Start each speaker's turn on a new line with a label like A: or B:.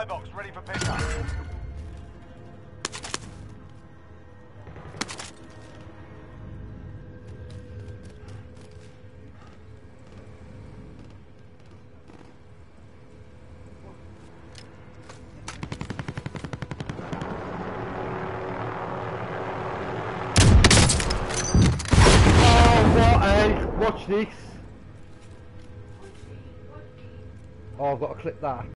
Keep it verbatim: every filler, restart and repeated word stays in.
A: supply box ready for pickup.
B: Watch this. Oh, I've got to click that.